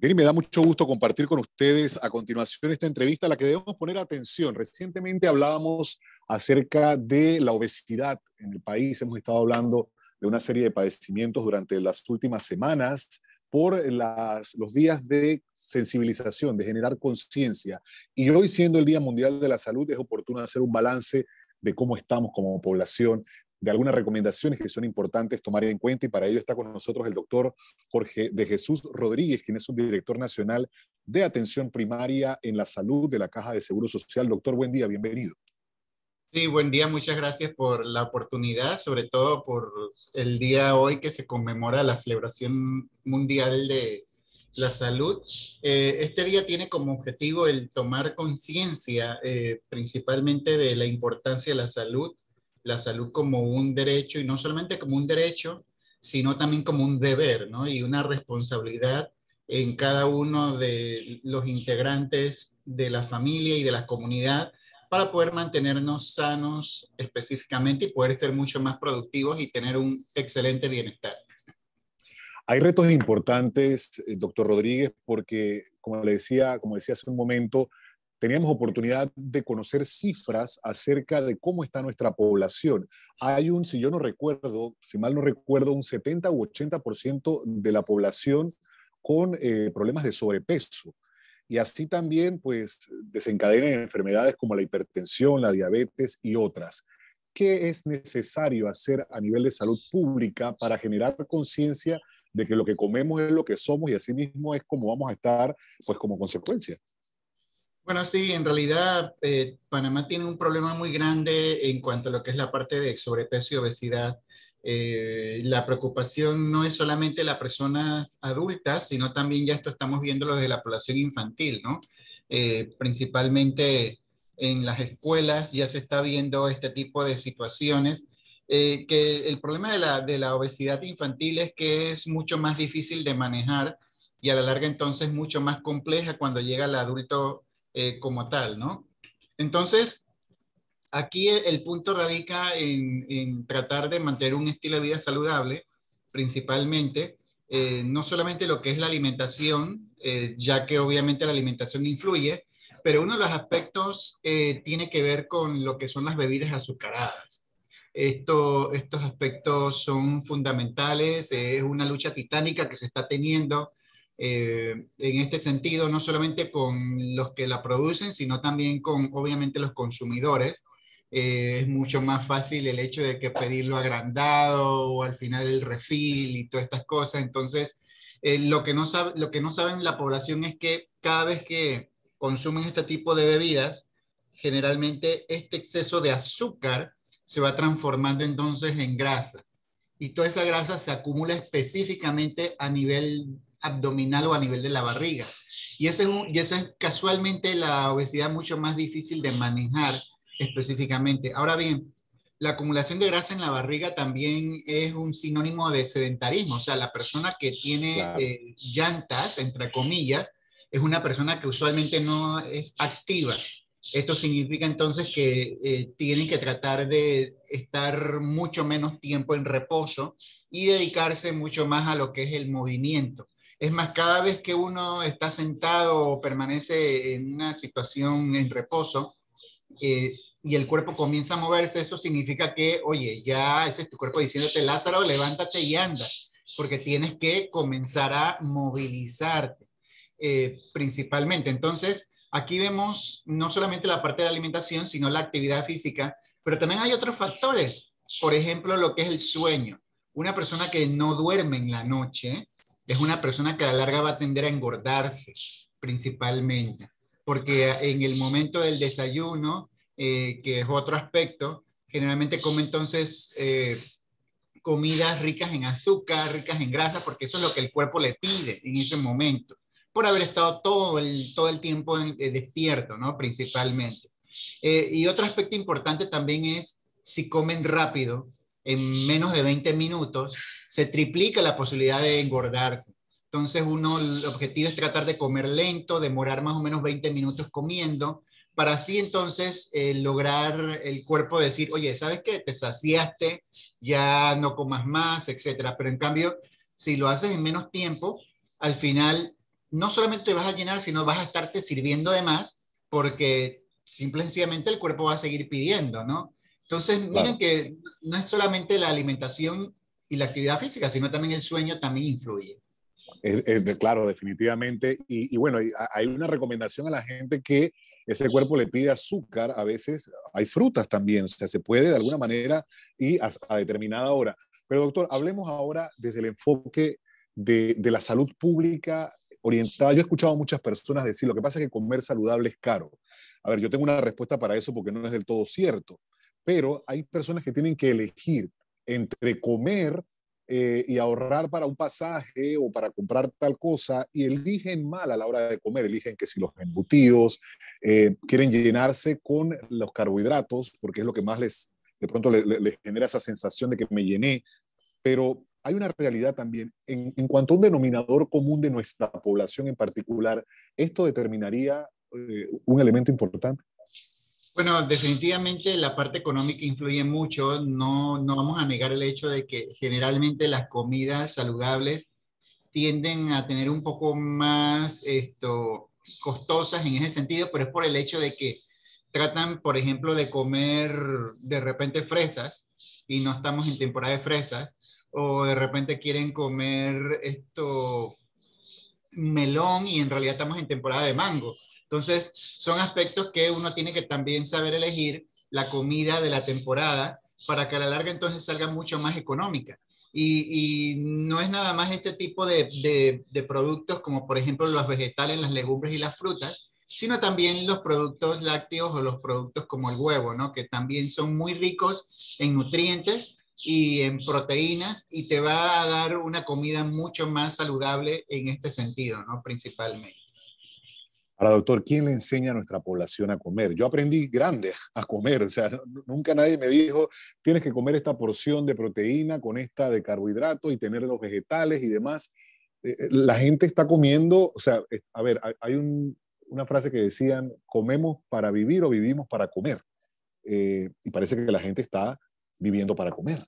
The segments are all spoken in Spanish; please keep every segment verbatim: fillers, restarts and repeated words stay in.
Bien, y me da mucho gusto compartir con ustedes a continuación esta entrevista a la que debemos poner atención. Recientemente hablábamos acerca de la obesidad en el país. Hemos estado hablando de una serie de padecimientos durante las últimas semanas por las, los días de sensibilización, de generar conciencia. Y hoy, siendo el Día Mundial de la Salud, es oportuno hacer un balance de cómo estamos como población, de algunas recomendaciones que son importantes tomar en cuenta, y para ello está con nosotros el doctor Jorge de Jesús Rodríguez, quien es un director nacional de atención primaria en la salud de la Caja de Seguro Social. Doctor, buen día, bienvenido. Sí, buen día, muchas gracias por la oportunidad, sobre todo por el día hoy que se conmemora la celebración mundial de la salud. Eh, este día tiene como objetivo el tomar conciencia eh, principalmente de la importancia de la salud, la salud como un derecho, y no solamente como un derecho, sino también como un deber, ¿no? Y una responsabilidad en cada uno de los integrantes de la familia y de la comunidad, para poder mantenernos sanos específicamente y poder ser mucho más productivos y tener un excelente bienestar. Hay retos importantes, eh, doctor Rodríguez, porque, como le decía, como decía hace un momento, teníamos oportunidad de conocer cifras acerca de cómo está nuestra población. Hay un, si yo no recuerdo, si mal no recuerdo, un setenta u ochenta por ciento de la población con eh, problemas de sobrepeso. Y así también, pues, desencadenan enfermedades como la hipertensión, la diabetes y otras. ¿Qué es necesario hacer a nivel de salud pública para generar conciencia de que lo que comemos es lo que somos y así mismo es como vamos a estar, pues, como consecuencia? Bueno, sí, en realidad eh, Panamá tiene un problema muy grande en cuanto a lo que es la parte de sobrepeso y obesidad. Eh, la preocupación no es solamente las personas adultas, sino también ya esto estamos viéndolo desde la población infantil, ¿no? Eh, principalmente en las escuelas ya se está viendo este tipo de situaciones. Eh, que el problema de la, de la obesidad infantil es que es mucho más difícil de manejar y a la larga entonces mucho más compleja cuando llega el adulto eh, como tal, ¿no? Entonces, aquí el, el punto radica en, en, tratar de mantener un estilo de vida saludable, principalmente, eh, no solamente lo que es la alimentación, eh, ya que obviamente la alimentación influye, pero uno de los aspectos eh, tiene que ver con lo que son las bebidas azucaradas. Esto, estos aspectos son fundamentales, eh, es una lucha titánica que se está teniendo eh, en este sentido, no solamente con los que la producen, sino también con, obviamente, los consumidores. Eh, es mucho más fácil el hecho de que pedirlo agrandado o al final el refill y todas estas cosas. Entonces, eh, lo que no sabe, lo que no saben la población es que cada vez que consumen este tipo de bebidas, generalmente este exceso de azúcar se va transformando entonces en grasa. Y toda esa grasa se acumula específicamente a nivel abdominal o a nivel de la barriga. Y eso es, un, y eso es casualmente la obesidad mucho más difícil de manejar específicamente. Ahora bien, la acumulación de grasa en la barriga también es un sinónimo de sedentarismo. O sea, la persona que tiene Claro. eh, llantas, entre comillas, es una persona que usualmente no es activa. Esto significa entonces que eh, tienen que tratar de estar mucho menos tiempo en reposo y dedicarse mucho más a lo que es el movimiento. Es más, cada vez que uno está sentado o permanece en una situación en reposo eh, y el cuerpo comienza a moverse, eso significa que, oye, ya ese es tu cuerpo diciéndote, Lázaro, levántate y anda, porque tienes que comenzar a movilizarte eh, principalmente. Entonces, aquí vemos no solamente la parte de la alimentación, sino la actividad física, pero también hay otros factores. Por ejemplo, lo que es el sueño. Una persona que no duerme en la noche es una persona que a la larga va a tender a engordarse, principalmente, porque en el momento del desayuno, eh, que es otro aspecto, generalmente come entonces eh, comidas ricas en azúcar, ricas en grasa, porque eso es lo que el cuerpo le pide en ese momento, por haber estado todo el, todo el tiempo en, eh, despierto, ¿no? Principalmente. Eh, y otro aspecto importante también es si comen rápido, en menos de veinte minutos, se triplica la posibilidad de engordarse. Entonces, uno, el objetivo es tratar de comer lento, demorar más o menos veinte minutos comiendo, para así entonces eh, lograr el cuerpo decir, oye, ¿sabes qué? Te saciaste, ya no comas más, etcétera. Pero en cambio, si lo haces en menos tiempo, al final no solamente te vas a llenar, sino vas a estarte sirviendo de más porque simplemente el cuerpo va a seguir pidiendo, ¿no? Entonces, miren Claro. que no es solamente la alimentación y la actividad física, sino también el sueño también influye. Es, es de, claro, definitivamente. Y, y bueno, hay, hay una recomendación a la gente que ese cuerpo le pide azúcar, a veces hay frutas también, o sea, se puede de alguna manera y a, a determinada hora. Pero doctor, hablemos ahora desde el enfoque de, de la salud pública orientada. Yo he escuchado a muchas personas decir, lo que pasa es que comer saludable es caro. A ver, yo tengo una respuesta para eso porque no es del todo cierto, pero hay personas que tienen que elegir entre comer eh, y ahorrar para un pasaje o para comprar tal cosa y eligen mal a la hora de comer, eligen que si los embutidos, eh, quieren llenarse con los carbohidratos porque es lo que más les, de pronto les, les genera esa sensación de que me llené, pero hay una realidad también. En, en cuanto a un denominador común de nuestra población en particular, ¿esto determinaría eh, un elemento importante? Bueno, definitivamente la parte económica influye mucho. No, no vamos a negar el hecho de que generalmente las comidas saludables tienden a tener un poco más esto, costosas en ese sentido, pero es por el hecho de que tratan, por ejemplo, de comer de repente fresas y no estamos en temporada de fresas, o de repente quieren comer esto melón y en realidad estamos en temporada de mango. Entonces, son aspectos que uno tiene que también saber elegir la comida de la temporada para que a la larga entonces salga mucho más económica. Y, y no es nada más este tipo de, de, de productos como por ejemplo los vegetales, las legumbres y las frutas, sino también los productos lácteos o los productos como el huevo, ¿no? Que también son muy ricos en nutrientes y en proteínas y te va a dar una comida mucho más saludable en este sentido, ¿no? Principalmente. Ahora, doctor, ¿quién le enseña a nuestra población a comer? Yo aprendí grande a comer, o sea, nunca nadie me dijo, tienes que comer esta porción de proteína con esta de carbohidratos y tener los vegetales y demás. Eh, la gente está comiendo, o sea, eh, a ver, hay un, una frase que decían, comemos para vivir o vivimos para comer. Eh, y parece que la gente está viviendo para comer.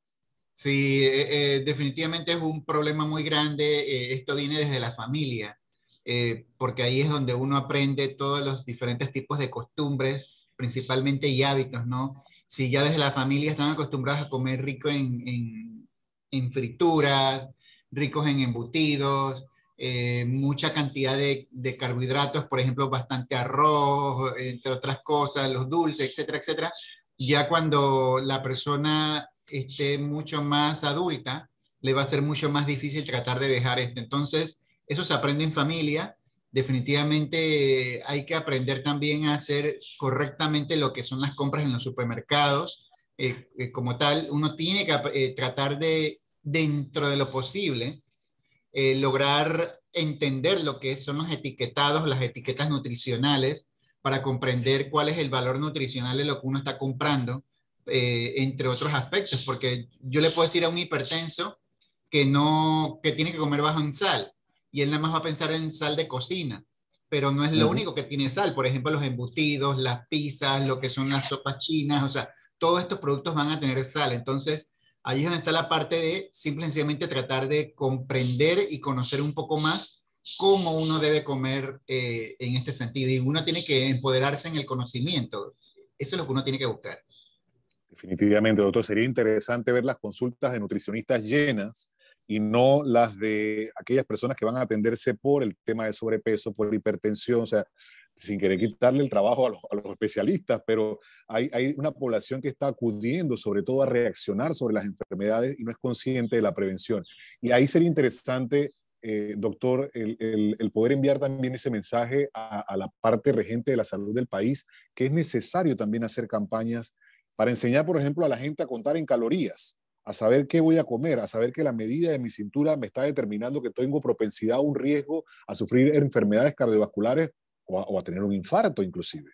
Sí, eh, eh, definitivamente es un problema muy grande. Eh, esto viene desde la familia, eh, porque ahí es donde uno aprende todos los diferentes tipos de costumbres, principalmente y hábitos, ¿no? Si ya desde la familia están acostumbrados a comer rico en, en, en frituras, ricos en embutidos, eh, mucha cantidad de, de carbohidratos, por ejemplo, bastante arroz, entre otras cosas, los dulces, etcétera, etcétera. Ya cuando la persona esté mucho más adulta, le va a ser mucho más difícil tratar de dejar esto. Entonces, eso se aprende en familia. Definitivamente eh, hay que aprender también a hacer correctamente lo que son las compras en los supermercados. Eh, eh, como tal, uno tiene que eh, tratar de, dentro de lo posible, eh, lograr entender lo que son los etiquetados, las etiquetas nutricionales, para comprender cuál es el valor nutricional de lo que uno está comprando, eh, entre otros aspectos, porque yo le puedo decir a un hipertenso que no, que tiene que comer bajo en sal, y él nada más va a pensar en sal de cocina, pero no es Uh lo -huh. único que tiene sal. Por ejemplo, los embutidos, las pizzas, lo que son las sopas chinas, o sea, todos estos productos van a tener sal. Entonces, ahí es donde está la parte de simplemente tratar de comprender y conocer un poco más cómo uno debe comer eh, en este sentido. Y uno tiene que empoderarse en el conocimiento. Eso es lo que uno tiene que buscar. Definitivamente, doctor, sería interesante ver las consultas de nutricionistas llenas y no las de aquellas personas que van a atenderse por el tema de sobrepeso, por hipertensión, o sea, sin querer quitarle el trabajo a los, a los especialistas, pero hay, hay una población que está acudiendo sobre todo a reaccionar sobre las enfermedades y no es consciente de la prevención. Y ahí sería interesante, eh, doctor, el, el, el, poder enviar también ese mensaje a, a la parte regente de la salud del país, que es necesario también hacer campañas para enseñar, por ejemplo, a la gente a contar en calorías, a saber qué voy a comer, a saber que la medida de mi cintura me está determinando que tengo propensidad a un riesgo a sufrir enfermedades cardiovasculares o a, o a tener un infarto inclusive.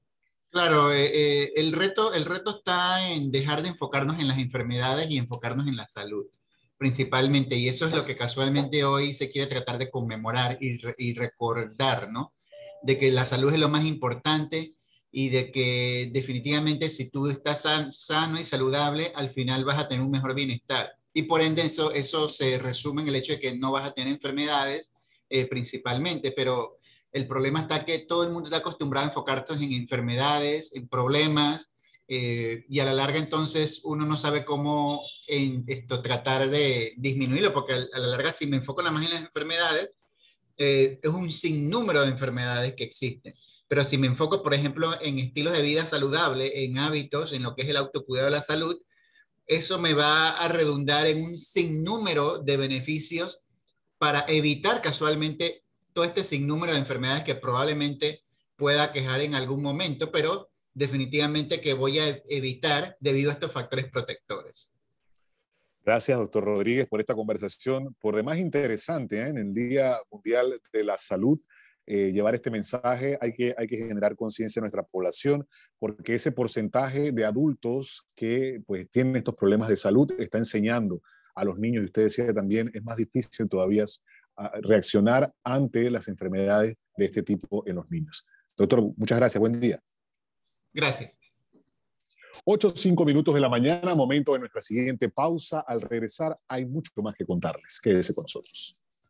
Claro, eh, eh, el reto, el reto está en dejar de enfocarnos en las enfermedades y enfocarnos en la salud, principalmente, y eso es lo que casualmente hoy se quiere tratar de conmemorar y, re, y recordar, ¿no? De que la salud es lo más importante y de que definitivamente si tú estás san, sano y saludable, al final vas a tener un mejor bienestar. Y por ende eso, eso se resume en el hecho de que no vas a tener enfermedades eh, principalmente, pero el problema está que todo el mundo está acostumbrado a enfocarse en enfermedades, en problemas, eh, y a la larga entonces uno no sabe cómo en esto tratar de disminuirlo, porque a, a la larga si me enfoco nada más en las enfermedades, eh, es un sinnúmero de enfermedades que existen. Pero si me enfoco, por ejemplo, en estilos de vida saludable, en hábitos, en lo que es el autocuidado de la salud, eso me va a redundar en un sinnúmero de beneficios para evitar casualmente todo este sinnúmero de enfermedades que probablemente pueda quejar en algún momento, pero definitivamente que voy a evitar debido a estos factores protectores. Gracias, doctor Rodríguez, por esta conversación, por demás interesante, ¿eh? En el Día Mundial de la Salud. Eh, llevar este mensaje, hay que, hay que generar conciencia en nuestra población, porque ese porcentaje de adultos que pues, tienen estos problemas de salud está enseñando a los niños, y usted decía también, es más difícil todavía reaccionar ante las enfermedades de este tipo en los niños. Doctor, muchas gracias, buen día. Gracias. ocho, cinco minutos de la mañana, momento de nuestra siguiente pausa. Al regresar hay mucho más que contarles. Quédese con nosotros.